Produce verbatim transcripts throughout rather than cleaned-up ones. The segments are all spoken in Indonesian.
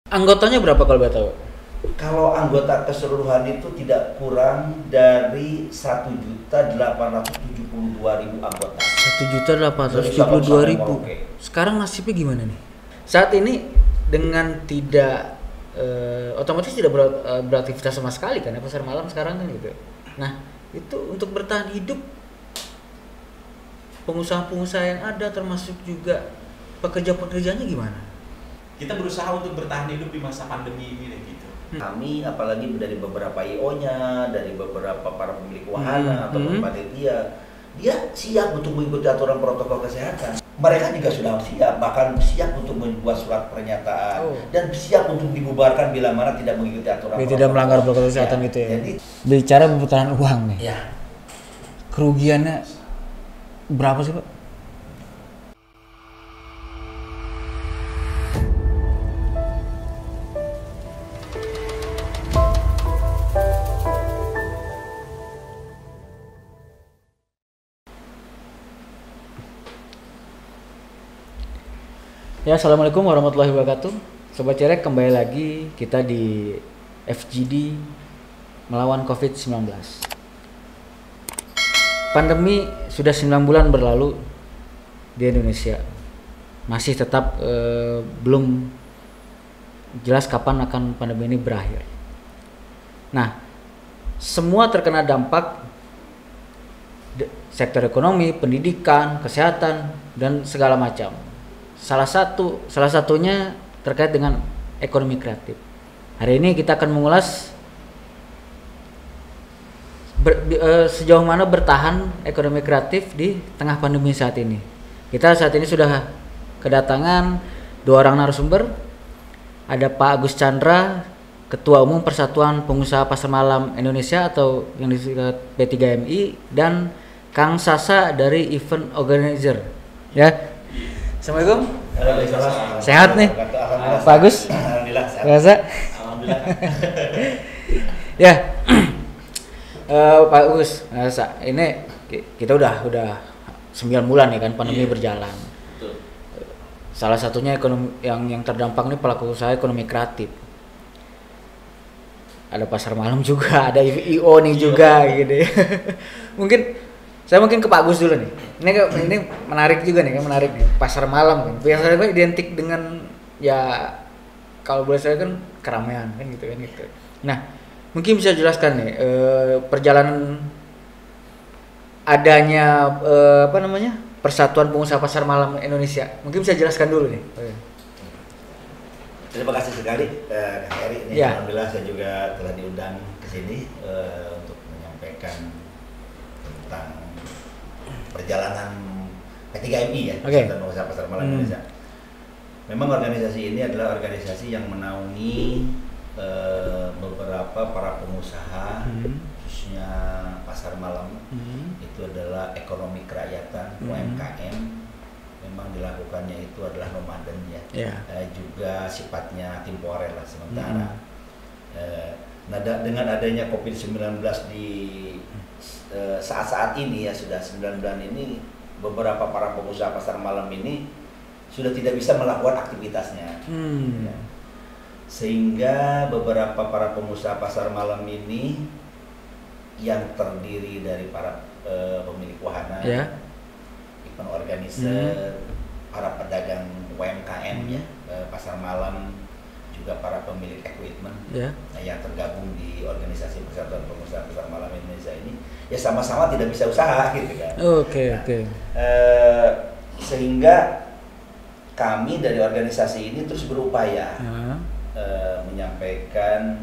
Anggotanya berapa kalau boleh tahu? Kalau anggota keseluruhan itu tidak kurang dari satu juta delapan ratus tujuh puluh dua ribu anggota. satu juta delapan ratus tujuh puluh dua ribu. Sekarang nasibnya gimana nih? Saat ini dengan tidak eh, otomatis tidak ber, eh, beraktivitas sama sekali kan ya pasar malam sekarang kan gitu. Nah, itu untuk bertahan hidup pengusaha-pengusaha yang ada termasuk juga pekerja-pekerjanya gimana? Kita berusaha untuk bertahan hidup di masa pandemi ini deh gitu. Kami apalagi dari beberapa I O-nya, dari beberapa para pemilik wahana Hmm. atau Hmm. panitia, dia siap untuk mengikuti aturan protokol kesehatan. Mereka juga sudah siap, bahkan siap untuk membuat surat pernyataan Oh. dan siap untuk dibubarkan bila mana tidak mengikuti aturan. Biar tidak melanggar protokol kesehatan Ya, gitu ya. Jadi, Bicara perputaran uang nih. ya Kerugiannya berapa sih, Pak? Ya, assalamualaikum warahmatullahi wabarakatuh. Sobat Cerek, kembali lagi kita di F G D melawan covid sembilan belas. Pandemi sudah sembilan bulan berlalu di Indonesia. Masih tetap eh, belum jelas kapan akan pandemi ini berakhir. Nah, semua terkena dampak de- sektor ekonomi, pendidikan, kesehatan, dan segala macam. Salah satu salah satunya terkait dengan ekonomi kreatif. Hari ini kita akan mengulas ber, e, sejauh mana bertahan ekonomi kreatif di tengah pandemi saat ini. Kita saat ini sudah kedatangan dua orang narasumber. Ada Pak Agus Chandra, Ketua Umum Persatuan Pengusaha Pasar Malam Indonesia atau yang disingkat P tiga M I, dan Kang Sasa dari Event Organizer. Ya. Assalamualaikum. Alhamdulillah. Sehat nih, Alhamdulillah. Pak Agus. Alhamdulillah sehat. Biasa. Alhamdulillah. Ya, Eh, Pak Agus, Sasa, ini ki- kita udah udah sembilan bulan ya kan pandemi Iya. berjalan. Betul. Salah satunya ekonomi yang yang terdampak nih pelaku usaha ekonomi kreatif. Ada pasar malam juga, ada I O nih Iya. juga gitu ya. Mungkin saya mungkin ke Pak Agus dulu nih. Ini ke- ini menarik juga nih kan, menarik nih. Pasar malam kan. Pasar malam identik dengan ya kalau boleh saya kan keramaian kan gitu kan gitu. Nah, mungkin bisa jelaskan nih eh, perjalanan adanya eh, apa namanya? Persatuan Pengusaha Pasar Malam Indonesia. Mungkin bisa jelaskan dulu nih. Terima kasih sekali eh, Kang Heri. Ini Ya. Alhamdulillah saya juga telah diundang ke sini eh, untuk menyampaikan tentang perjalanan P tiga M I ya, Oke. Persatuan Pengusaha Pasar Malam Hmm. Indonesia. Memang organisasi ini adalah organisasi yang menaungi eh, beberapa para pengusaha, Hmm. khususnya pasar malam. Hmm. Itu adalah ekonomi kerakyatan, Hmm. U M K M. Memang dilakukannya itu adalah nomaden ya. Ya. Eh, juga sifatnya temporer lah sementara. Mm. Eh, nah da- dengan adanya covid sembilan belas di eh, saat-saat ini ya, sudah sembilan bulan ini, beberapa para pengusaha pasar malam ini sudah tidak bisa melakukan aktivitasnya. Hmm. Ya. Sehingga beberapa para pengusaha pasar malam ini yang terdiri dari para eh, pemilik wahana, Ya. event organizer, para pedagang U M K M ya, eh, pasar malam, juga para pemilik equipment Ya. nah, yang tergabung di organisasi Persatuan Pengusaha Pasar Malam Indonesia ini, ya sama-sama tidak bisa usaha gitu kan. Oke, Nah, oke. eh, sehingga kami dari organisasi ini terus berupaya Ya. eh, menyampaikan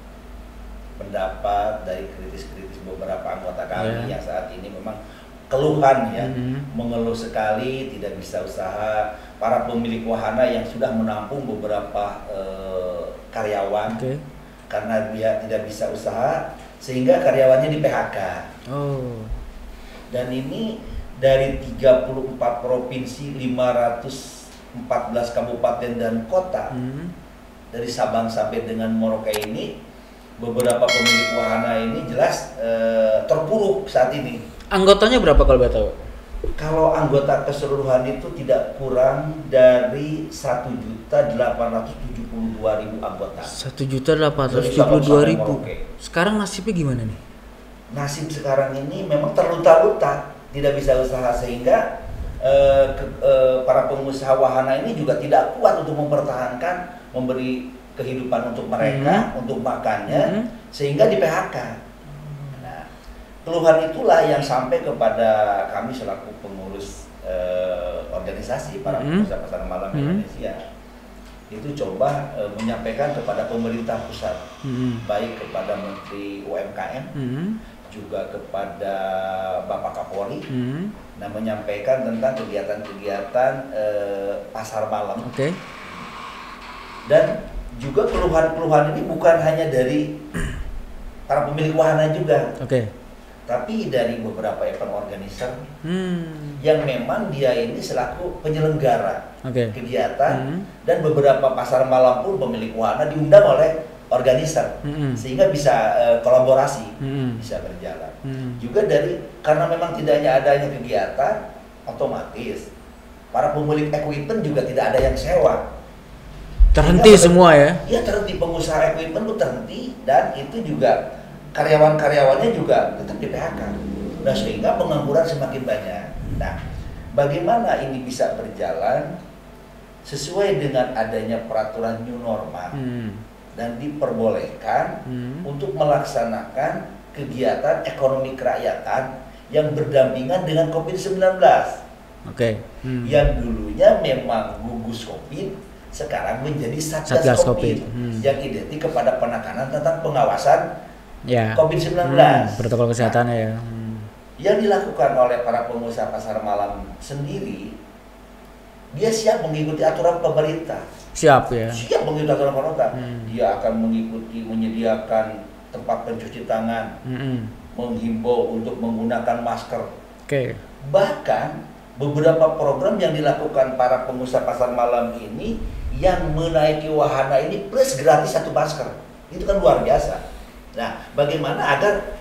pendapat dari kritis-kritis beberapa anggota kami Ya. yang saat ini memang keluhan ya, Mhm. mengeluh sekali tidak bisa usaha, para pemilik wahana yang sudah menampung beberapa eh, karyawan Oke. karena dia tidak bisa usaha sehingga karyawannya di P H K. Oh. Dan ini dari tiga puluh empat provinsi, lima ratus empat belas kabupaten dan kota, Hmm. dari Sabang sampai dengan Merauke ini, beberapa pemilik wahana ini jelas eh, terpuruk saat ini. Anggotanya berapa kalau boleh tahu? Kalau anggota keseluruhan itu tidak kurang dari satu juta delapan ratus tujuh puluh dua ribu anggota. satu juta delapan ratus tujuh puluh dua ribu. Sekarang nasibnya gimana nih? Nasib sekarang ini memang terluta-luta, tidak bisa usaha, sehingga eh, ke, eh, para pengusaha wahana ini juga tidak kuat untuk mempertahankan, memberi kehidupan untuk mereka, hmm. untuk makannya, hmm. sehingga di P H K. Keluhan itulah yang sampai kepada kami selaku pengurus eh, organisasi para pengusaha pasar malam mm-hmm. Indonesia. Itu coba eh, menyampaikan kepada pemerintah pusat, mm-hmm. baik kepada Menteri U M K M, mm-hmm. juga kepada Bapak Kapolri, mm-hmm. nah menyampaikan tentang kegiatan-kegiatan eh, pasar malam. Okay. Dan juga keluhan-keluhan ini bukan hanya dari para pemilik wahana juga. Okay. Tapi dari beberapa event organizer hmm. yang memang dia ini selaku penyelenggara okay. kegiatan hmm. dan beberapa pasar malam pun pemilik wahana diundang oleh organizer hmm. sehingga bisa uh, kolaborasi hmm. bisa berjalan. Hmm. Juga dari karena memang tidak hanya adanya kegiatan, otomatis para pemilik equipment juga tidak ada yang sewa. Terhenti semua ya? Iya, terhenti, pengusaha equipment itu terhenti, dan itu juga karyawan-karyawannya juga tetap di P H K. Nah, sehingga pengangguran semakin banyak. Nah, bagaimana ini bisa berjalan sesuai dengan adanya peraturan new normal hmm. dan diperbolehkan hmm. untuk melaksanakan kegiatan ekonomi kerakyatan yang berdampingan dengan covid sembilan belas. Oke. Okay. Hmm. Yang dulunya memang gugus Covid, sekarang menjadi Satgas, Satgas Covid, COVID. Hmm. yang identik kepada penekanan tentang pengawasan ya. covid sembilan belas. Hmm, protokol kesehatannya nah, ya. Hmm. Yang dilakukan oleh para pengusaha pasar malam sendiri, dia siap mengikuti aturan pemerintah. Siap ya. Siap mengikuti aturan pemerintah. Hmm. Dia akan mengikuti, menyediakan tempat pencuci tangan, hmm. menghimbau untuk menggunakan masker. Oke. Okay. Bahkan beberapa program yang dilakukan para pengusaha pasar malam ini yang menaiki wahana ini plus gratis satu masker. Itu kan luar biasa. Nah, bagaimana agar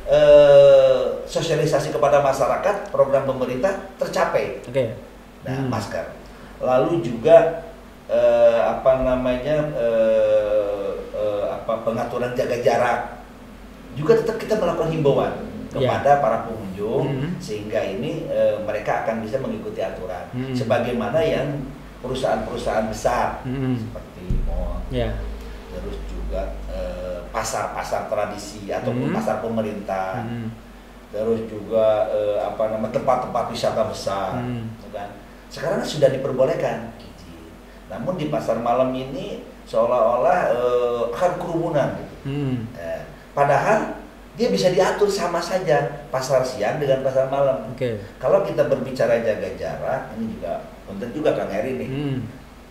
eh, sosialisasi kepada masyarakat program pemerintah tercapai? Oke. Okay. Nah, hmm. masker. Lalu juga eh, apa namanya eh, eh, apa pengaturan jaga jarak. Juga tetap kita melakukan himbauan kepada yeah. para pengunjung hmm. sehingga ini eh, mereka akan bisa mengikuti aturan. Hmm. Sebagaimana yang perusahaan-perusahaan besar hmm. seperti mall. Yeah. Terus juga eh, pasar-pasar tradisi ataupun hmm. pasar pemerintah, hmm. terus juga eh, apa nama tempat-tempat wisata besar, hmm. kan? Sekarang sudah diperbolehkan. Namun di pasar malam ini seolah-olah eh, akan kerumunan. Hmm. Eh, padahal dia bisa diatur sama saja pasar siang dengan pasar malam. Okay. Kalau kita berbicara jaga jarak, ini juga penting juga Kang Heri nih. Hmm.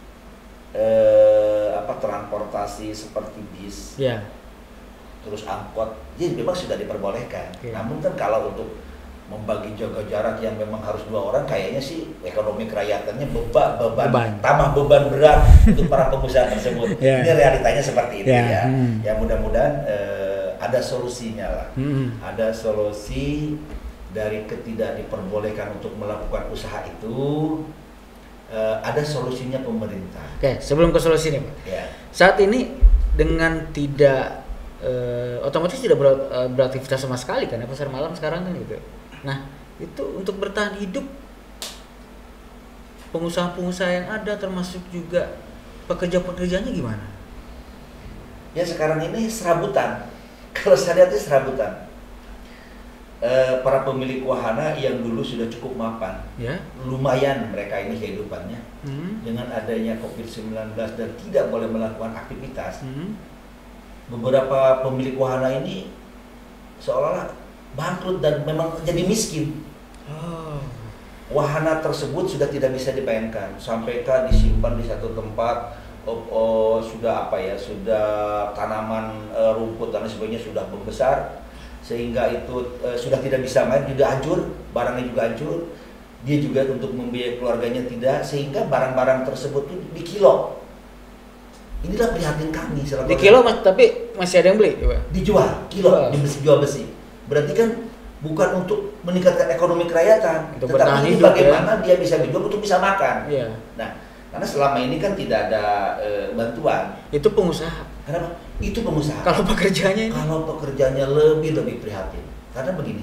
Eh, apa transportasi seperti bis, yeah. terus angkot, ya memang sudah diperbolehkan. Okay. Namun kan kalau untuk membagi jaga jarak yang memang harus dua orang, kayaknya sih ekonomi kerakyatannya beban, beban, beban. tambah beban berat untuk para pengusaha tersebut. Yeah. Ini realitanya seperti itu yeah. ya. Hmm. Ya mudah-mudahan eh, ada solusinya lah. Hmm. Ada solusi dari ketidak diperbolehkan untuk melakukan usaha itu. Uh, ada solusinya pemerintah. Oke, sebelum ke solusi nih, Pak. Ya. Saat ini dengan tidak uh, otomatis tidak ber, uh, beraktivitas sama sekali kan ya pasar malam sekarang kan gitu. Nah, itu untuk bertahan hidup pengusaha-pengusaha yang ada termasuk juga pekerja-pekerjanya gimana? Ya sekarang ini serabutan. Kalau saya lihat itu serabutan. Uh, para pemilik wahana yang dulu sudah cukup mapan, ya? Lumayan mereka ini kehidupannya hmm. dengan adanya covid sembilan belas dan tidak boleh melakukan aktivitas. Hmm. Beberapa pemilik wahana ini seolah-olah bangkrut dan memang jadi miskin. Oh. Wahana tersebut sudah tidak bisa dimainkan, sampai kan disimpan di satu tempat. Oh, oh, sudah apa ya, sudah tanaman uh, rumput dan sebagainya sudah membesar, sehingga itu e, sudah tidak bisa main, juga hancur, barangnya juga hancur, dia juga untuk membiayai keluarganya tidak, sehingga barang-barang tersebut itu dikilo. Inilah prihatin kami. Di kilo mas, tapi masih ada yang beli? Coba. Dijual, kilo, di besi, jual besi. Berarti kan bukan untuk meningkatkan ekonomi kerakyatan, Untuk bertahan tetapi ini hidup, bagaimana dia bisa berjuang untuk bisa makan. Iya. Nah, karena selama ini kan tidak ada e, bantuan. Itu pengusaha. Kenapa? Itu pengusaha. Kalau pekerjaannya ini? Kalau pekerjaannya lebih lebih prihatin. Karena begini,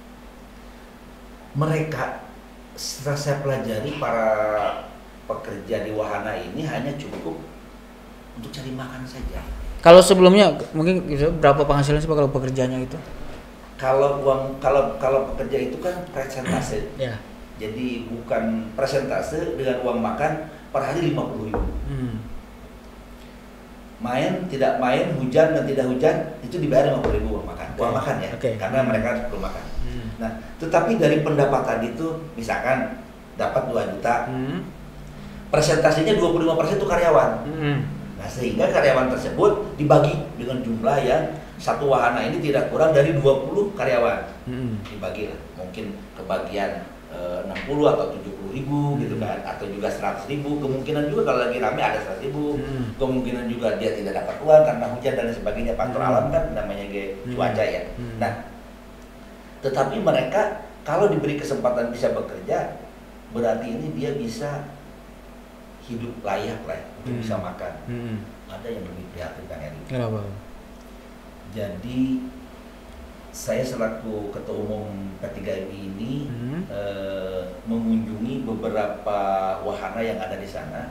mereka setelah saya pelajari para pekerja di wahana ini hanya cukup untuk cari makan saja. Kalau sebelumnya mungkin berapa penghasilan sih Pak kalau pekerjaannya itu? Kalau uang kalau kalau pekerja itu kan persentase. Ya. Jadi bukan persentase dengan uang makan per hari lima puluh ribu. Hmm. Main tidak main, hujan dan tidak hujan itu dibayar lima puluh ribu uang makan. Uang Okay. makan ya. Okay. Karena mereka perlu makan. Hmm. Nah, tetapi dari pendapatan itu misalkan dapat dua juta, Hmm. persentasenya dua puluh lima persen itu karyawan. Hmm. Nah, sehingga karyawan tersebut dibagi dengan jumlah yang satu wahana ini tidak kurang dari dua puluh karyawan. Hmm. Dibagilah, mungkin kebagian e, enam puluh atau tujuh puluh ribu gitu kan, atau juga seratus ribu, kemungkinan juga kalau lagi rame ada seratus ribu, Hmm. kemungkinan juga dia tidak dapat uang karena hujan dan sebagainya, faktor Hmm. alam kan namanya ge- Hmm. cuaca ya. Hmm. Nah, tetapi mereka kalau diberi kesempatan bisa bekerja, berarti ini dia bisa hidup layak lah untuk Hmm. bisa makan. Hmm. Ada yang lebih prihatin Kang Eri. Kenapa? Jadi saya selaku ketua umum P tiga M I ini Hmm. eh, mengunjungi beberapa wahana yang ada di sana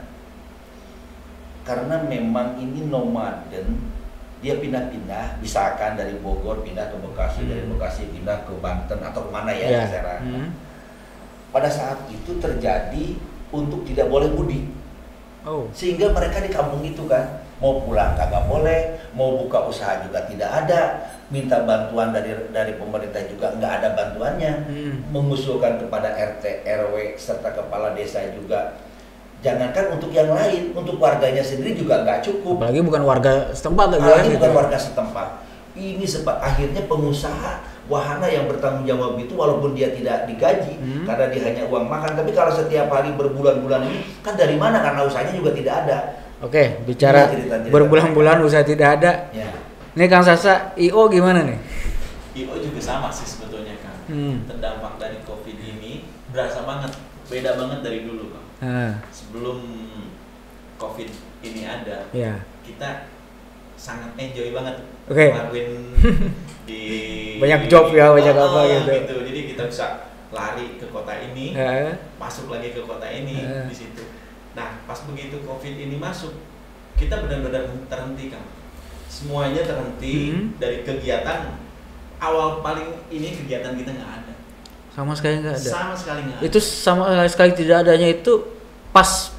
karena memang ini nomaden, dia pindah-pindah, misalkan dari Bogor pindah ke Bekasi, Hmm. dari Bekasi pindah ke Banten atau kemana ya, Ya. ke Serang. Hmm. Pada saat itu terjadi untuk tidak boleh mudik. Oh. Sehingga mereka di kampung itu kan mau pulang kagak boleh, mau buka usaha juga tidak ada, minta bantuan dari dari pemerintah juga nggak ada bantuannya, Hmm. mengusulkan kepada R T R W serta kepala desa juga, jangankan untuk yang lain, untuk warganya sendiri juga nggak cukup. Apalagi bukan warga setempat lagi Apalagi kan, bukan gitu. warga setempat. Ini sebab akhirnya pengusaha wahana yang bertanggung jawab itu walaupun dia tidak digaji Hmm. karena dia hanya uang makan, tapi kalau setiap hari berbulan-bulan ini kan dari mana, karena usahanya juga tidak ada. Oke, bicara Ini cerita-cerita berbulan-bulan usaha tidak ada. Ya. Ini Kang Sasa, I O gimana nih? I O juga sama sih sebetulnya Kang. Hmm. Terdampak dari Covid ini berasa banget, beda banget dari dulu Kang. Ah, Sebelum Covid ini ada, ya. kita sangat enjoy banget Oke. ngelakuin di Banyak job ya, banyak Oh, apa gitu. Jadi kita bisa lari ke kota ini, Ah, masuk lagi ke kota ini Eh. di situ. Nah, pas begitu Covid ini masuk, kita benar-benar terhenti Kang. Semuanya terhenti Hmm. dari kegiatan awal paling ini kegiatan kita nggak ada. sama sekali nggak ada. Sama sekali nggak ada. Itu sama sekali tidak adanya itu pas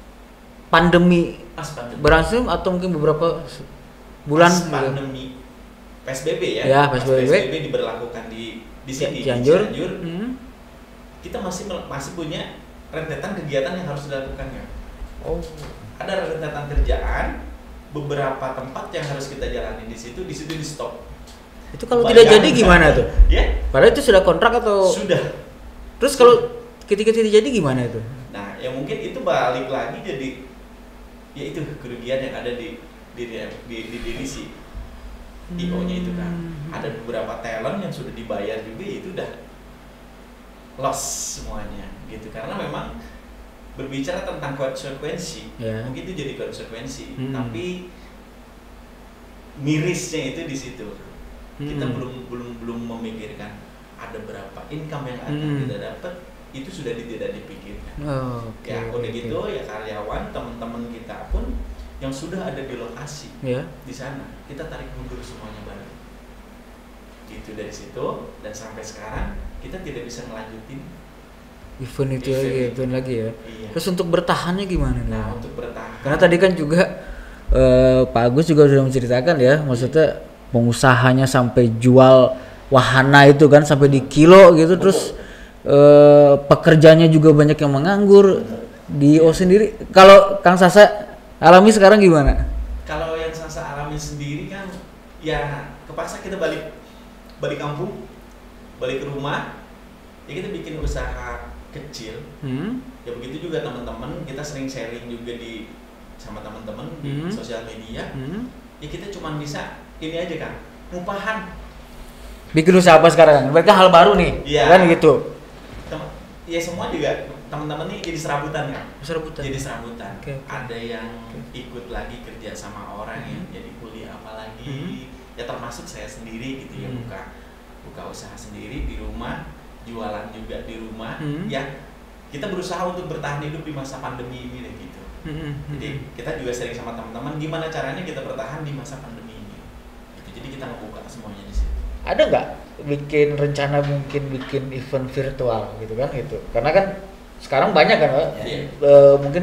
pandemi Pas pandemi. berlangsung atau mungkin beberapa s- bulan Pas gitu. pandemi P S B B ya. Ya, Pas P S B B. P S B B diberlakukan di di sini di Cianjur. Cianjur. Hmm. Kita masih mel- masih punya rentetan kegiatan yang harus dilakukan ya. Oh. Ada rentetan kerjaan, beberapa tempat yang harus kita jalani di situ, di situ di stop. Itu kalau Bayangkan. tidak jadi gimana tuh? Ya, Padahal itu sudah kontrak atau sudah. terus kalau ketika tidak jadi gimana itu? Nah, ya mungkin itu balik lagi jadi ya itu kerugian yang ada di di di, di, di diri si I O-nya itu kan. Hmm. Ada beberapa talent yang sudah dibayar juga itu udah loss semuanya gitu, karena memang berbicara tentang konsekuensi, Ya. mungkin itu jadi konsekuensi, Hmm. tapi mirisnya itu di situ. Kita Hmm. belum belum belum memikirkan ada berapa income yang akan Hmm. kita dapat, itu sudah di- tidak dipikirkan. Oh, oke. Ya udah oke. gitu ya, karyawan teman-teman kita pun yang sudah ada di lokasi Ya. di sana kita tarik mundur semuanya bareng. Gitu dari situ, dan sampai sekarang kita tidak bisa melanjutin. Event itu Event lagi, itu. event lagi ya. Iya. Terus untuk bertahannya gimana nih? Nah, untuk bertahan. Karena tadi kan juga eh, Pak Agus juga sudah menceritakan ya, maksudnya pengusahanya sampai jual wahana itu kan sampai di kilo gitu, terus eh, pekerjanya juga banyak yang menganggur. Di O sendiri, kalau Kang Sasa alami sekarang gimana? Kalau yang Sasa alami sendiri kan ya kepaksa kita balik balik kampung, balik ke rumah, ya kita bikin usaha kecil. Hmm? Ya begitu juga teman-teman, kita sering sharing juga di sama teman-teman di Hmm. sosial media. Hmm? Ya kita cuma bisa ini aja kan, ngupahan bikin usaha apa sekarang? Mereka hal baru nih, Iya. kan gitu. Tem- ya semua juga teman-teman nih jadi serabutan kan. Serabutan. Jadi serabutan. Oke, oke. Ada yang ikut lagi kerja sama orang yang jadi kuliah apa lagi. Ya termasuk saya sendiri gitu ya, Hmm. buka buka usaha sendiri di rumah, jualan juga di rumah. Hmm. Ya kita berusaha untuk bertahan hidup di masa pandemi ini deh gitu. Hmm. Jadi kita juga sering sama teman-teman gimana caranya kita bertahan di masa pandemi ini. Gitu. Jadi kita ngebuka semuanya di situ. Ada nggak bikin rencana mungkin bikin event virtual gitu kan gitu? Karena kan sekarang banyak kan, Pak? Iya. E, mungkin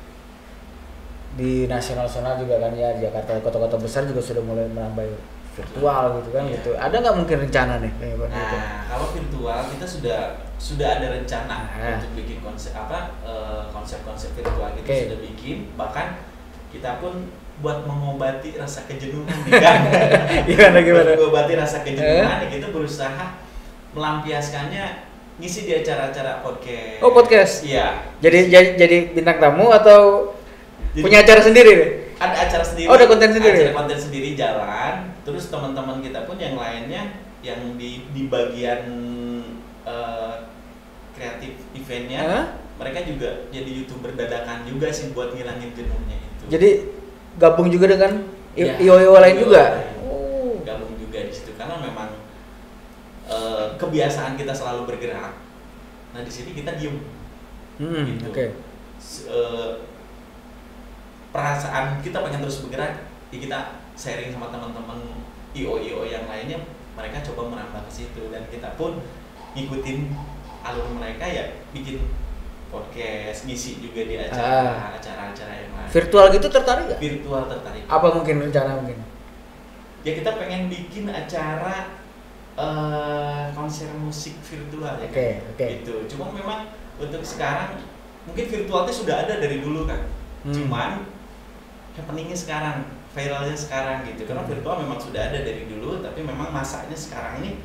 di nasional-nasional juga kan ya, Jakarta kota-kota besar juga sudah mulai menambah virtual gitu kan Iya. gitu. Ada nggak mungkin rencana nih kayak gitu? Nah, kalau virtual kita sudah sudah ada rencana Nah. untuk bikin konsep apa eh, konsep-konsep virtual kita Oke. sudah bikin, bahkan kita pun buat mengobati rasa kejenuhan nih kan. Gimana, gimana? Buat mengobati rasa kejenuhan ya kita berusaha melampiaskannya ngisi di acara-acara podcast. Oh, podcast? Iya. Jadi jadi jadi bintang tamu atau Jadi- punya acara sendiri nih? Ada acara sendiri. Oh, ada konten sendiri? Ada konten sendiri jalan. Terus teman-teman kita pun yang lainnya yang di di bagian eh, kreatif eventnya, Hah? mereka juga jadi YouTuber dadakan juga sih buat ngilangin jenuhnya itu. Jadi gabung juga dengan Ya, I O I O lain I O I juga. lain. Oh. Gabung juga di situ karena memang eh, kebiasaan kita selalu bergerak. Nah di sini kita diem. Hmm, Gitu. oke. S- eh, perasaan kita pengen terus bergerak, ya kita sharing sama teman-teman I O I O yang lainnya, mereka coba merambah ke situ dan kita pun ngikutin alur mereka ya, bikin podcast, ngisi juga di acara acara-acara yang lain. Virtual gitu tertarik nggak? Virtual tertarik. Apa mungkin rencana mungkin? Ya kita pengen bikin acara eh, konser musik virtual ya. Oke, kan? oke. Gitu. Cuma memang untuk sekarang mungkin virtualnya sudah ada dari dulu kan. Hmm. Cuman happeningnya sekarang, viralnya sekarang gitu. Karena Hmm. virtual memang sudah ada dari dulu, tapi memang masanya sekarang ini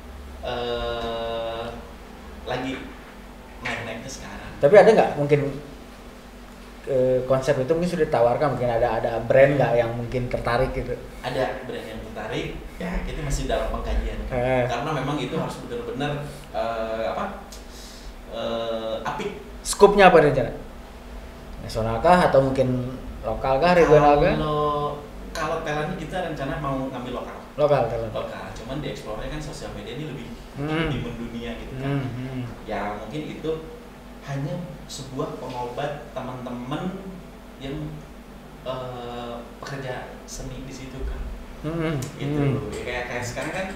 eh lagi naik-naiknya sekarang. Tapi ada nggak mungkin eh, konsep itu mungkin sudah ditawarkan, mungkin ada ada brand nggak yang mungkin tertarik gitu? Ada brand yang tertarik, ya kita masih dalam pengkajian kan. Eh. Karena memang itu harus benar-benar eh, apa eh, apik. Skupnya apa rencana? Nasional kah atau mungkin lokal kah, regional kah? Kalau kalau talentnya kita rencana mau ngambil lokal, Lokal, talent. lokal. Cuman di explore-nya kan sosial media ini lebih Hmm. lebih mendunia gitu kan. Hmm, hmm. Ya mungkin itu hanya sebuah pengobat teman-teman yang eh, pekerja seni di situ kan. Hmm, Gitu. hmm. Ya, kayak kayak sekarang kan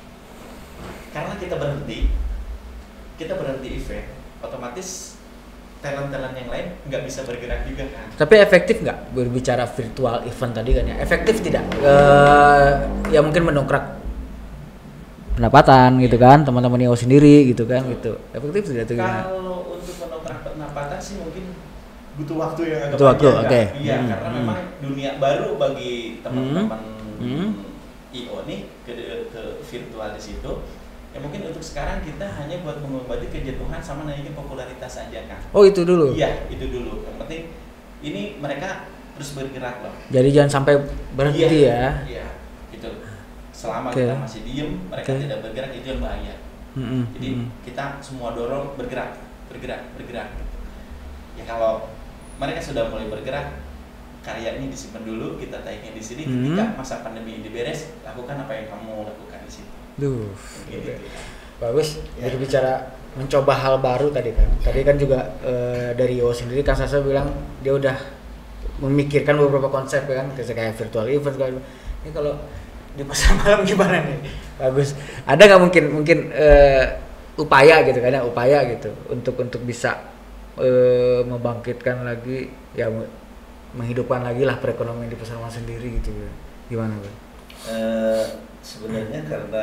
karena kita berhenti kita berhenti event, otomatis talent-talent yang lain nggak bisa bergerak juga kan. Tapi efektif nggak berbicara virtual event tadi kan ya? Efektif tidak? Eh, ya mungkin mendongkrak pendapatan gitu kan, teman-teman I O sendiri gitu kan, gitu. Efektif tidak tuh gimana? Kalau untuk mendongkrak pendapatan sih mungkin butuh waktu yang agak Butuh waktu, panjang, oke. kan? Iya, Hmm, karena hmm. memang dunia baru bagi teman-teman Hmm. I O nih ke, ke virtual di situ. Ya mungkin untuk sekarang kita hanya buat mengobati kejenuhan sama naikin popularitas saja kan. Oh itu dulu. Iya, itu dulu. Yang penting ini mereka terus bergerak loh. Jadi jangan sampai berhenti Iya, ya. Iya, gitu. Selama Oke. kita masih diem, mereka Oke. tidak bergerak, itu yang bahaya. Mm-mm, Jadi mm-mm. kita semua dorong bergerak, bergerak, bergerak. Ya kalau mereka sudah mulai bergerak, karyanya disimpan dulu, kita tayangnya di sini. Hmm. Ketika masa pandemi ini beres, lakukan apa yang kamu lakukan di situ. Duh, Gitu. oke. Bagus. Ya. Berbicara mencoba hal baru tadi kan. Tadi kan juga eh, dari I O sendiri Kang Sasa bilang dia udah memikirkan beberapa konsep kan, kayak virtual event segala macam. Ini kalau di pasar malam gimana nih? Bagus. Ada nggak mungkin mungkin eh, upaya gitu kan ya, upaya gitu untuk untuk bisa eh, membangkitkan lagi ya menghidupkan lagi lah perekonomian di pasar malam sendiri gitu. Gimana, Bang? Eh, sebenarnya karena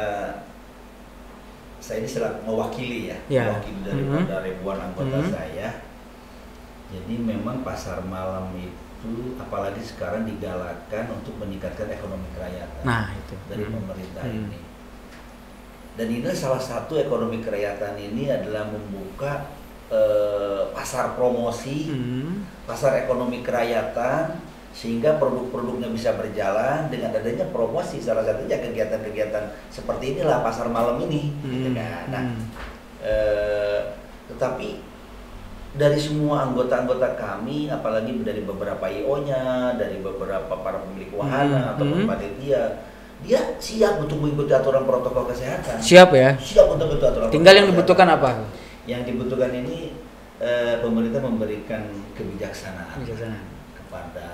saya ini selaku mewakili ya, Ya. mewakili daripada ribuan anggota Mhm. saya. Jadi memang pasar malam itu apalagi sekarang digalakkan untuk meningkatkan ekonomi kerakyatan Nah, itu. dari Hmm. pemerintah Hmm. ini. Dan ini salah satu ekonomi kerakyatan ini adalah membuka eh, pasar promosi, Hmm. pasar ekonomi kerakyatan sehingga produk-produknya bisa berjalan dengan adanya promosi, salah satunya kegiatan-kegiatan seperti inilah pasar malam ini, hmm. gitu kan. Nah, hmm. eh, tetapi dari semua anggota-anggota kami, apalagi dari beberapa I O-nya, dari beberapa para pemilik wahana hmm. atau hmm. panitia, dia siap untuk mengikuti aturan protokol kesehatan. Siap ya? Siap untuk mengikuti aturan. Tinggal yang dibutuhkan apa? Yang dibutuhkan ini eh, pemerintah memberikan kebijaksanaan, kebijaksanaan kepada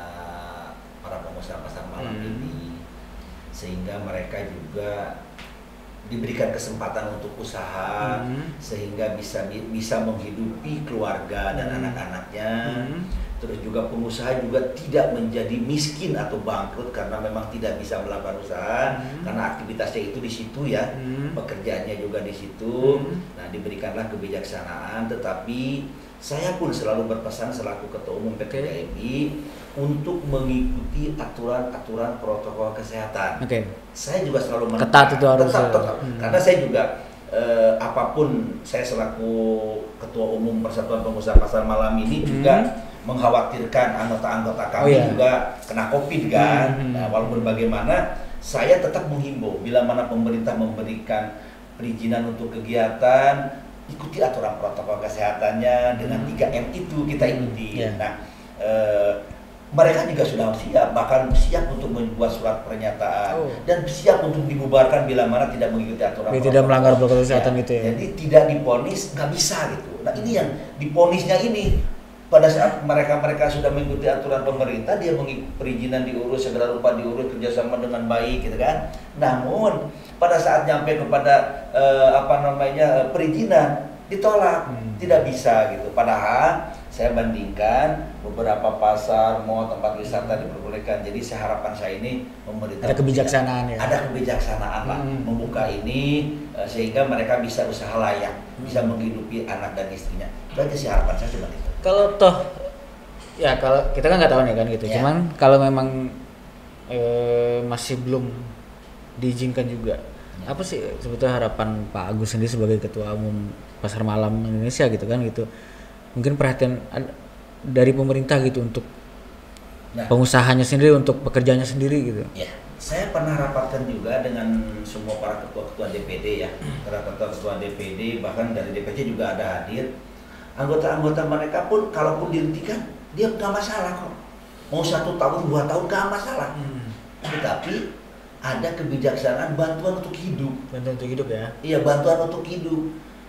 para pengusaha pasar malam hmm. ini, sehingga mereka juga diberikan kesempatan untuk usaha, hmm. sehingga bisa bisa menghidupi keluarga dan hmm. anak-anaknya. Hmm. Terus juga pengusaha juga tidak menjadi miskin atau bangkrut karena memang tidak bisa melakukan usaha, hmm. karena aktivitasnya itu di situ ya, hmm. pekerjaannya juga di situ. Hmm. Nah, diberikanlah kebijaksanaan, tetapi saya pun selalu berpesan selaku Ketua Umum P T K M I untuk mengikuti aturan-aturan protokol kesehatan. Okay. Saya juga selalu menekan, ketat itu harus tetap, tetap. Hmm. Karena saya juga eh, apapun saya selaku Ketua Umum Persatuan Pengusaha Pasar Malam ini hmm. juga mengkhawatirkan anggota-anggota kami oh, iya. juga kena COVID kan. Hmm. Nah, walaupun bagaimana saya tetap menghimbau bila mana pemerintah memberikan perizinan untuk kegiatan, ikuti aturan protokol kesehatannya dengan tiga M itu kita ikuti. Yeah. Nah, e, mereka juga sudah siap, bahkan siap untuk membuat surat pernyataan oh. dan siap untuk dibubarkan bila mana tidak mengikuti aturan protokol. Tidak melanggar protokol kesehatan ya. Gitu ya. Jadi tidak diponis, nggak bisa gitu. Nah, ini yang diponisnya ini pada saat mereka-mereka sudah mengikuti aturan pemerintah, dia mengikuti perizinan diurus, segala rupa diurus kerjasama dengan baik gitu kan. Namun pada saat nyampe kepada eh, apa namanya perizinan ditolak, hmm. tidak bisa gitu. Padahal saya bandingkan beberapa pasar, mall, tempat wisata diperbolehkan. Jadi saya harapan saya ini pemerintah ada kebijaksanaan ya. Ada kebijaksanaan lah hmm. membuka ini eh, sehingga mereka bisa usaha layak, hmm. bisa menghidupi anak dan istrinya. Itu aja sih harapan saya cuma itu. Kalau toh ya kalau kita kan nggak tahu nih kan gitu. Ya. Cuman kalau memang eh, masih belum diizinkan juga. Ya. Apa sih sebetulnya harapan Pak Agus sendiri sebagai Ketua Umum Pasar Malam Indonesia gitu kan gitu. Mungkin perhatian dari pemerintah gitu untuk nah, pengusahanya sendiri, untuk pekerjaannya sendiri gitu. Ya, saya pernah rapatkan juga dengan semua para ketua-ketua D P D ya, para ketua-ketua D P D, bahkan dari D P C juga ada hadir. Anggota-anggota mereka pun kalaupun dihentikan, dia nggak masalah kok. Mau satu tahun, dua tahun nggak masalah. Hmm. Tetapi ada kebijaksanaan bantuan untuk hidup. Bantuan untuk hidup ya? Iya, bantuan untuk hidup.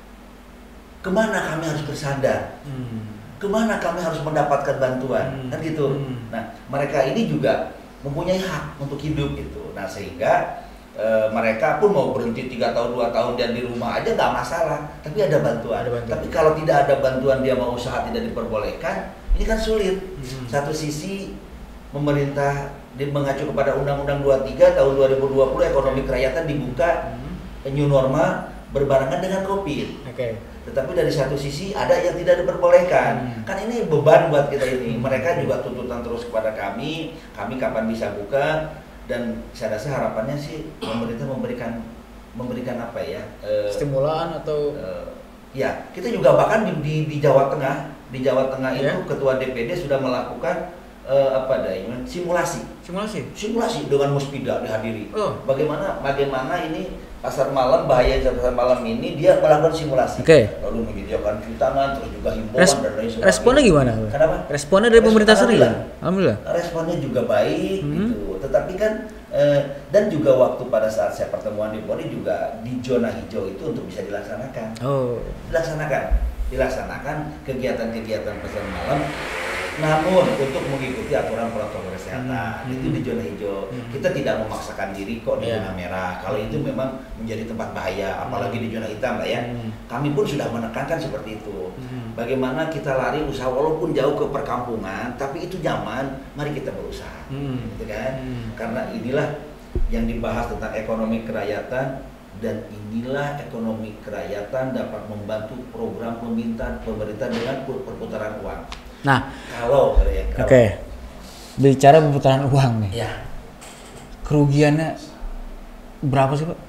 Kemana kami harus bersandar? Hmm. Kemana kami harus mendapatkan bantuan? Hmm. Kan gitu. Hmm. Nah, mereka ini juga mempunyai hak untuk hidup gitu. Nah, sehingga e, mereka pun mau berhenti tiga tahun, dua tahun dan di rumah aja nggak masalah. Tapi ada bantuan. ada bantuan. Tapi kalau tidak ada bantuan, dia mau usaha tidak diperbolehkan, ini kan sulit. Hmm. Satu sisi pemerintah mengacu kepada Undang-Undang dua puluh tiga tahun dua ribu dua puluh ekonomi kerakyatan dibuka hmm. new normal berbarengan dengan COVID. Oke. Okay. Tetapi dari satu sisi ada yang tidak diperbolehkan. Hmm. Kan ini beban buat kita ini. Mereka juga tuntutan terus kepada kami, kami kapan bisa buka, dan saya rasa harapannya sih pemerintah memberikan memberikan apa ya? Uh, stimulan atau uh, ya, kita juga bahkan di, di, di Jawa Tengah, di Jawa Tengah yeah. itu ketua D P D sudah melakukan uh, apa daya simulasi. Simulasi. Simulasi dengan muspida dihadiri. Oh. Bagaimana bagaimana ini pasar malam, bahaya pasar malam ini dia melakukan simulasi. Okay. Lalu menyediakan cuci tangan, terus juga himbauan Res- dan lain sebagainya. Responnya gimana? Kenapa? Responnya dari pemerintah sendiri. Alhamdulillah. Responnya juga baik hmm. gitu. Tetapi kan eh, dan juga waktu pada saat saya pertemuan di Polri juga di zona hijau itu untuk bisa dilaksanakan. Oh. Dilaksanakan, dilaksanakan kegiatan-kegiatan pasar malam. Namun untuk mengikuti aturan protokol kesehatan hmm. itu di zona hijau hmm. kita tidak memaksakan diri kok di yeah. zona merah. Kalau itu memang menjadi tempat bahaya, apalagi hmm. di zona hitam lah ya. Hmm. Kami pun sudah menekankan seperti itu. Hmm. Bagaimana kita lari usaha walaupun jauh ke perkampungan, tapi itu nyaman. Mari kita berusaha, hmm. gitu kan? Hmm. Karena inilah yang dibahas tentang ekonomi kerakyatan, dan inilah ekonomi kerakyatan dapat membantu program pemerintah pemerintah dengan perputaran uang. Nah, kalau, ya, kalau. Oke, okay. Bicara perputaran uang nih, ya. Kerugiannya berapa sih Pak?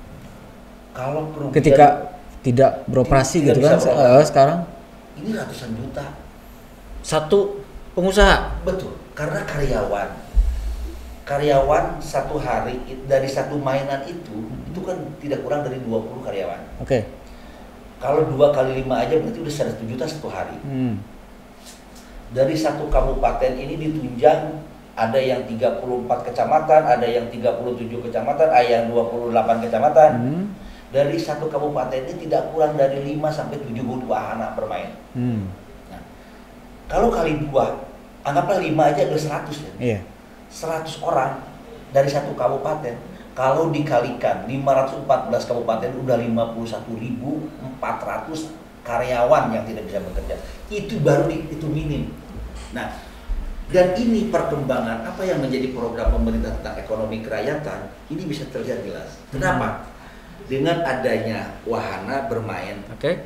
Kalau kerugian ketika tidak beroperasi tidak gitu kan beroperasi. Uh, sekarang? Ini ratusan juta. Satu pengusaha. Betul, karena karyawan, karyawan satu hari i- dari satu mainan itu, itu kan tidak kurang dari dua puluh karyawan. Oke. Kalau dua kali lima aja berarti udah seratus juta satu hari. Hmm. Dari satu kabupaten ini ditunjang ada yang tiga puluh empat kecamatan, ada yang tiga puluh tujuh kecamatan, ada yang dua puluh delapan kecamatan. Hmm. Dari satu kabupaten ini tidak kurang dari lima sampai tujuh puluh dua anak bermain. Hmm. Nah, kalau kali dua, anggaplah lima aja udah seratus ya. Iya. seratus orang dari satu kabupaten. Kalau dikalikan lima ratus empat belas kabupaten udah lima puluh satu ribu empat ratus karyawan yang tidak bisa bekerja. Itu baru di- itu minim. Nah, dan ini perkembangan apa yang menjadi program pemerintah tentang ekonomi kerakyatan ini bisa terlihat jelas. Kenapa? Dengan adanya wahana bermain, Oke.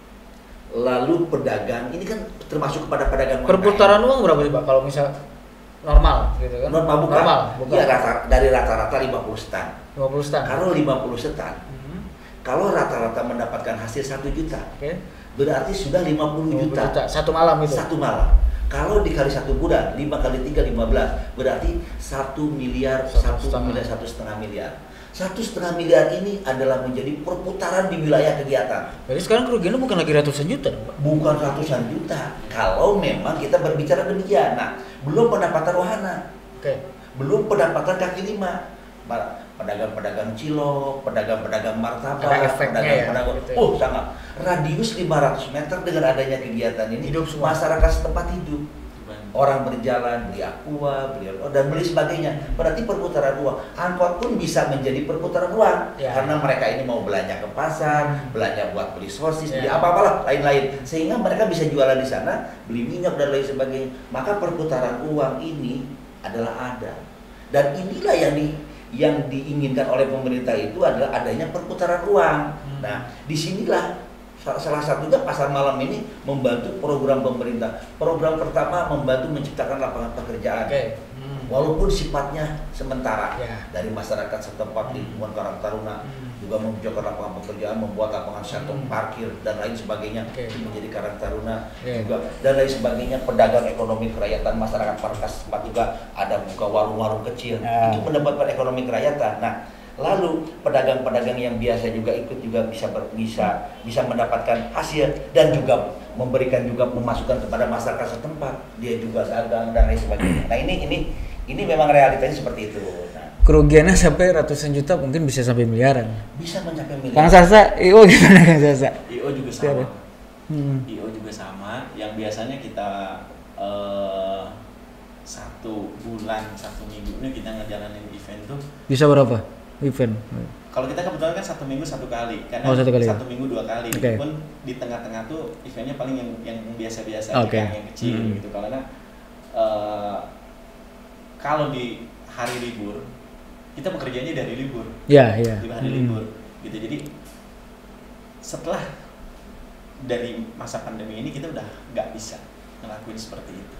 lalu pedagang ini kan termasuk kepada pedagang U M K M. Perputaran uang berapa sih Pak kalau misal normal gitu kan? Normal bukan? Normal, bukan. Ya, rata, dari rata-rata lima puluh setan. lima puluh stan. Kalau lima puluh setan, Hmm. kalau rata-rata mendapatkan hasil satu juta, Oke. berarti sudah lima puluh lima puluh juta. juta satu malam itu. Satu malam. Kalau dikali satu bulan, lima kali tiga, lima belas, berarti satu miliar, Satu satu setengah. miliar, satu setengah miliar. Satu setengah miliar ini adalah menjadi perputaran di wilayah kegiatan. Jadi sekarang kerugiannya bukan lagi ratusan juta, Pak. Bukan ratusan juta. Kalau memang kita berbicara demikian. Nah, belum pendapatan wahana. Oke. Belum pendapatan kaki lima. Pa- pedagang-pedagang cilok, pedagang-pedagang martabak, Ada efeknya ya, pedagang-pedagang gitu ya. oh sangat radius lima ratus meter dengan adanya kegiatan ini Hidup semua. masyarakat setempat hidup. Orang berjalan beli aqua, beli oh, dan beli sebagainya. Berarti perputaran uang. Angkot pun bisa menjadi perputaran uang Ya. karena mereka ini mau belanja ke pasar, belanja buat beli sosis, Ya. beli apa-apalah lain-lain. Sehingga mereka bisa jualan di sana, beli minyak dan lain sebagainya. Maka perputaran uang ini adalah ada. Dan inilah yang di yang diinginkan oleh pemerintah itu adalah adanya perputaran uang. Hmm. Nah, disinilah salah salah satunya pasar malam ini membantu program pemerintah. Program pertama membantu menciptakan lapangan pekerjaan. Oke. Hmm. Walaupun sifatnya sementara Ya. dari masyarakat setempat di lingkungan Karang Taruna Hmm. juga menciptakan lapangan pekerjaan, membuat lapangan shelter Hmm. parkir dan lain sebagainya Oke. itu menjadi Karang Taruna Ya. juga dan lain sebagainya. Pedagang ekonomi kerakyatan masyarakat Parkas setempat juga ada buka warung-warung kecil Ya. itu mendapatkan ekonomi kerakyatan. Nah, lalu pedagang-pedagang yang biasa juga ikut juga bisa ber, bisa bisa mendapatkan hasil dan juga memberikan juga pemasukan kepada masyarakat setempat. Dia juga dagang dan lain sebagainya. Nah, ini ini ini memang realitanya seperti itu. Nah, Kerugiannya sampai ratusan juta, mungkin bisa sampai miliaran. bisa mencapai Kang miliar. Sasa, I O gimana Kang Sasa? I O juga Siapa? sama. Hmm. I O juga sama. Yang biasanya kita eh, satu bulan, satu minggu ini kita ngejalanin event tuh. Bisa berapa event? Kalau kita kebetulan kan satu minggu satu kali, karena Oh, satu kali ya? satu minggu dua kali. Oke. Pun di tengah-tengah tuh eventnya paling yang yang biasa-biasa Oke. aja, yang kecil Hmm. gitu. Karena eh, kalau di hari libur kita bekerjanya dari libur, Ya, ya. di hari Hmm. libur, gitu. Jadi setelah dari masa pandemi ini kita udah nggak bisa ngelakuin seperti itu.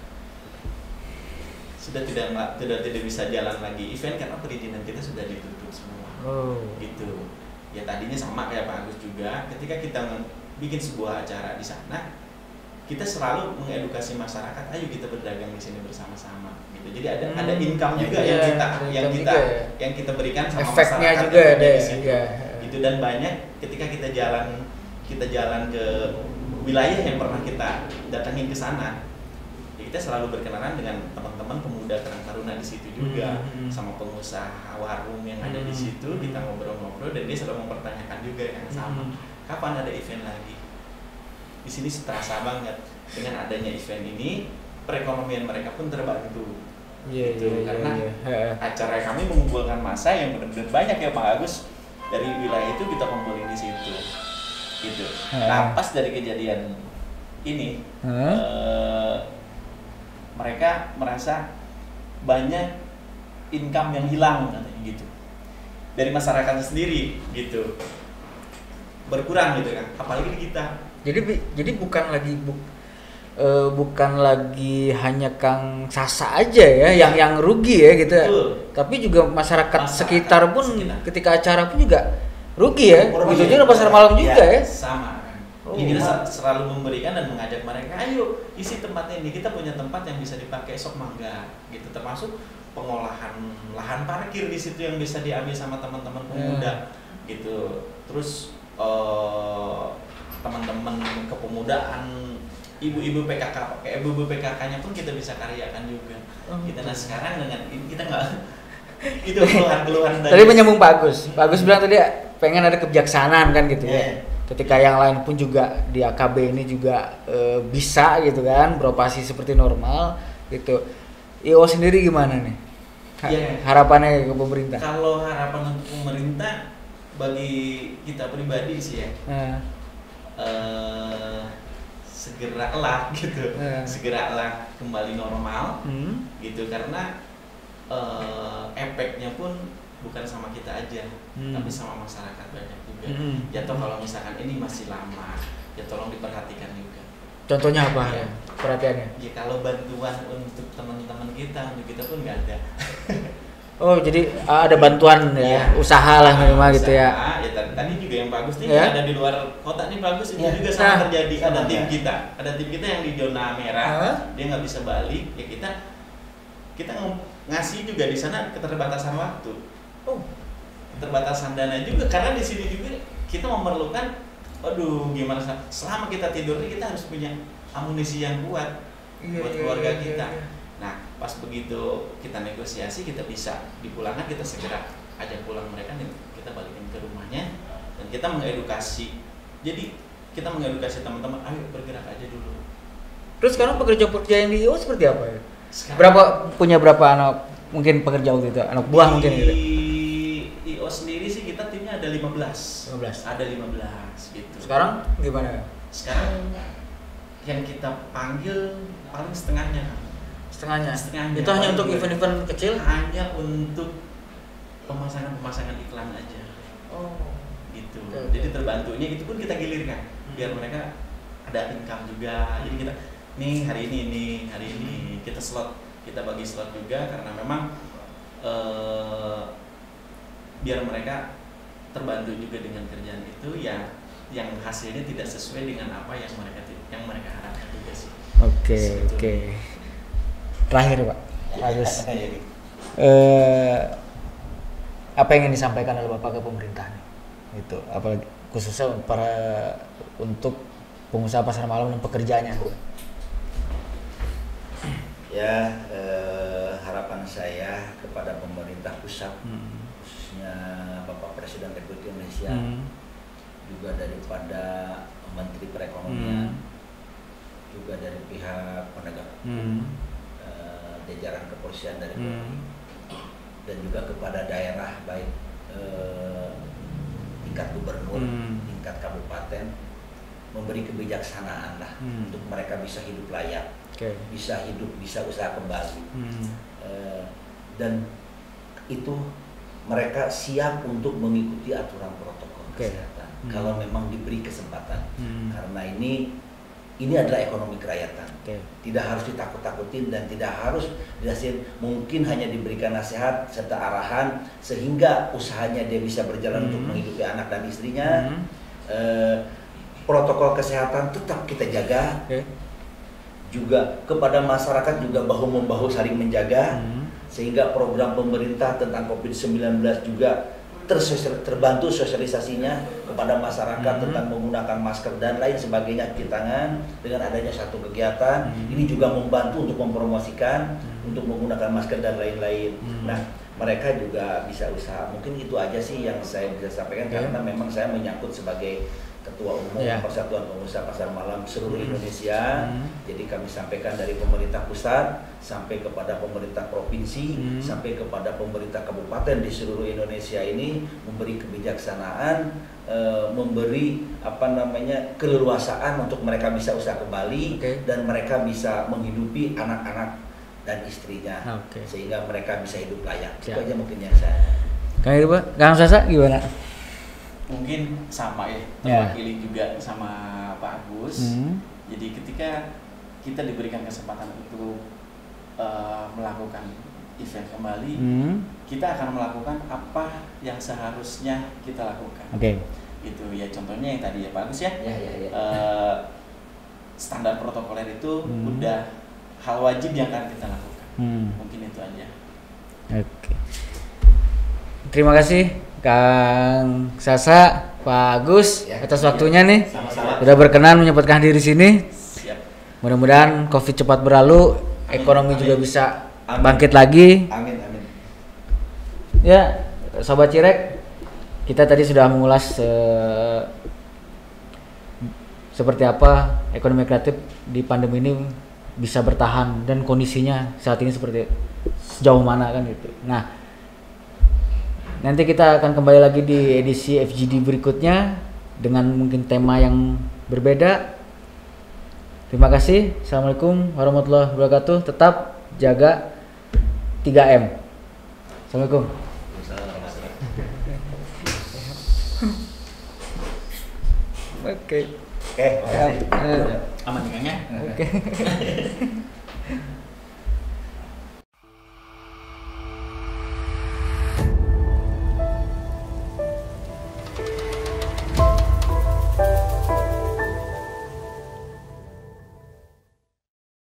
Sudah tidak nggak- sudah tidak bisa jalan lagi event karena perizinan kita sudah ditutup semua. Oh. Gitu. Ya tadinya sama kayak Pak Agus juga, ketika kita nge- bikin sebuah acara di sana, kita selalu mengedukasi masyarakat, ayo kita berdagang di sini bersama-sama. Gitu. Jadi ada Hmm. ada income juga Iya, yang kita ada yang income kita juga ya. yang kita berikan sama Efeknya masyarakat juga yang ada di ya, situ. iya. Gitu. Dan banyak ketika kita jalan kita jalan ke wilayah yang pernah kita datangin ke sana, ya kita selalu berkenalan dengan teman-teman pemuda Karang Taruna di situ juga, Hmm. sama pengusaha warung yang ada di Hmm. situ. Kita ngobrol-ngobrol dan dia selalu mempertanyakan juga yang sama, Hmm. kapan ada event lagi. Di sini terasa banget dengan adanya event ini, perekonomian mereka pun terbantu. Iya, Gitu, iya, karena iya, iya. acara kami mengumpulkan massa yang benar-benar banyak ya Pak Agus, dari wilayah itu kita kumpulin di situ. Gitu. Ha. Nah, pas dari kejadian ini, Hah? eh, mereka merasa banyak income yang hilang katanya gitu dari masyarakat sendiri gitu, berkurang gitu kan, apalagi di kita. Jadi bi- jadi bukan lagi bu, eh, bukan lagi hanya Kang Sasa aja ya yang yang rugi ya gitu. Betul. Tapi juga masyarakat, Masyarakat sekitar pun sekitar. ketika acara pun juga rugi ya. Kurang Begitu lebih. juga pasar malam juga ya. Sama kan. Oh, Jadi kita ma- sel- selalu memberikan dan mengajak mereka, ayo isi tempat ini, kita punya tempat yang bisa dipakai esok mangga, gitu. Termasuk pengolahan lahan parkir di situ yang bisa diambil sama teman-teman pemuda, gitu. Terus eh, teman-teman kepemudaan, ibu-ibu P K K, ibu-ibu P K K-nya pun kita bisa karyakan juga. Oh, Kita nah betul. sekarang dengan ini kita nggak itu keluhan-keluhan Tadi menyambung Pak Agus. Pak Agus bilang tadi pengen ada kebijaksanaan kan gitu ya. Yeah. Ketika yang lain pun juga di A K B ini juga e, bisa gitu kan beroperasi seperti normal gitu. I O sendiri gimana nih? Ha- Yeah. Harapannya ke pemerintah. Kalau harapan untuk pemerintah bagi kita pribadi sih ya, Nah, eh, segeralah gitu, Eh. segeralah kembali normal hmm, gitu, karena eh, efeknya pun bukan sama kita aja, Hmm. tapi sama masyarakat banyak juga. Hmm. Ya toh kalau misalkan ini masih lama, ya tolong diperhatikan juga. contohnya apa Iya. ya perhatiannya? Ya kalau bantuan untuk teman-teman kita, untuk kita pun nggak ada. Oh jadi ah, ada bantuan ya, Iya. usaha lah minimal gitu ya. Usaha, ya tadi, tadi juga yang bagus nih Ya. ada di luar kota nih bagus, itu Ya. juga sama Nah. terjadi. Ada Sama, tim ya. kita, ada tim kita yang di zona merah, Hah? dia nggak bisa balik, ya kita kita ng- ngasih juga di sana keterbatasan waktu, Oh, keterbatasan dana juga, karena di sini juga kita memerlukan, aduh gimana sa- selama kita tidur nih kita harus punya amunisi yang kuat iya, buat iya, keluarga iya, kita. iya. Nah, pas begitu kita negosiasi, kita bisa dipulangkan, kita segera ajak pulang mereka nih, kita balikin ke rumahnya dan kita mengedukasi. Jadi kita mengedukasi teman-teman, ayo bergerak aja dulu. Terus sekarang pekerja-pekerja yang di I O seperti apa ya? Sekarang Berapa punya berapa anak mungkin pekerja waktu itu? Anak buah mungkin gitu. di I O sendiri sih kita timnya ada lima belas. lima belas. Ada lima belas gitu. Sekarang gimana? Sekarang yang kita panggil paling setengahnya. Setengahnya. Setengahnya. Itu hanya Paling untuk dua. event-event kecil? Hanya untuk pemasangan-pemasangan iklan aja. Oh. Gitu. Oke, oke. Jadi terbantunya itu pun kita gilirkan biar mereka ada income juga. Jadi kita nih hari ini nih hari ini kita slot, kita bagi slot juga karena memang eh, biar mereka terbantu juga dengan kerjaan itu ya, yang hasilnya tidak sesuai dengan apa yang mereka yang mereka harapkan juga sih. Oke, Sebetulnya. oke. Terakhir, Pak. Agus. Jadi, eh apa yang ingin disampaikan oleh Bapak ke pemerintah nih? Itu apalagi khususnya para untuk pengusaha pasar malam dan pekerjanya. ya eh, harapan saya kepada pemerintah pusat, Hmm. khususnya Bapak Presiden Republik Indonesia, Hmm. juga daripada Menteri Perekonomian, Hmm. juga dari pihak penegak Hmm. eh, jajaran kepolisian dari Hmm. Polri, dan juga kepada daerah baik eh, tingkat gubernur, Hmm. tingkat kabupaten, memberi kebijaksanaan lah Hmm. untuk mereka bisa hidup layak, Oke. bisa hidup, bisa usaha kembali. Hmm. Eh, dan itu mereka siap untuk mengikuti aturan protokol Oke. kesehatan Hmm. kalau memang diberi kesempatan. Hmm. Karena ini ini adalah ekonomi kerakyatan, Oke. tidak harus ditakut-takutin dan tidak harus dirasain, mungkin hanya diberikan nasihat serta arahan sehingga usahanya dia bisa berjalan Hmm. untuk menghidupi anak dan istrinya. Hmm. Eh, protokol kesehatan tetap kita jaga, Oke. juga kepada masyarakat juga bahu membahu saling menjaga, Hmm. sehingga program pemerintah tentang covid sembilan belas juga tersosial- terbantu sosialisasinya kepada masyarakat Hmm. tentang menggunakan masker dan lain sebagainya, cuci tangan. Dengan adanya satu kegiatan Hmm. ini juga membantu untuk mempromosikan Hmm. untuk menggunakan masker dan lain-lain. Hmm. Nah, mereka juga bisa usaha. Mungkin itu aja sih yang saya bisa sampaikan, Oke. karena memang saya menyangkut sebagai Ketua Umum Ya. Persatuan Pengusaha Pasar Malam seluruh Hmm. Indonesia. Hmm. Jadi kami sampaikan dari pemerintah pusat sampai kepada pemerintah provinsi, Hmm. sampai kepada pemerintah kabupaten di seluruh Indonesia ini memberi kebijaksanaan, eh, memberi apa namanya keleluasaan untuk mereka bisa usaha kembali. Oke. Dan mereka bisa menghidupi anak-anak dan istrinya, Oke. sehingga mereka bisa hidup layak. Siap. Itu aja mungkin yang saya. Kang itu, Pak. Kang Sasa gimana? Mungkin sama ya, Ya. terwakili juga sama Pak Agus. Hmm. Jadi ketika kita diberikan kesempatan untuk uh, melakukan event kembali, Hmm. kita akan melakukan apa yang seharusnya kita lakukan. Oke. gitu ya, contohnya yang tadi ya bagus ya, Ya, ya, ya. Eh, standar protokoler itu Hmm. udah hal wajib yang akan kita lakukan. Hmm. Mungkin itu aja. Oke. Terima kasih Kang Sasa, Pak Agus Ya, atas iya. waktunya nih. Sama-sama. Sudah berkenan menyempatkan diri sini. Siap. Mudah-mudahan Covid cepat berlalu, ekonomi Amin. juga bisa Amin. bangkit lagi. Amin, amin. Ya, Sobat Cirek, kita tadi sudah mengulas eh, seperti apa ekonomi kreatif di pandemi ini bisa bertahan dan kondisinya saat ini seperti sejauh mana kan gitu. Nah, nanti kita akan kembali lagi di edisi F G D berikutnya dengan mungkin tema yang berbeda. Terima kasih. Assalamualaikum warahmatullahi wabarakatuh. Tetap jaga tiga M. Assalamualaikum. Oke. Oke, makasih. Eh, Aman ya, Kang ya? Oke.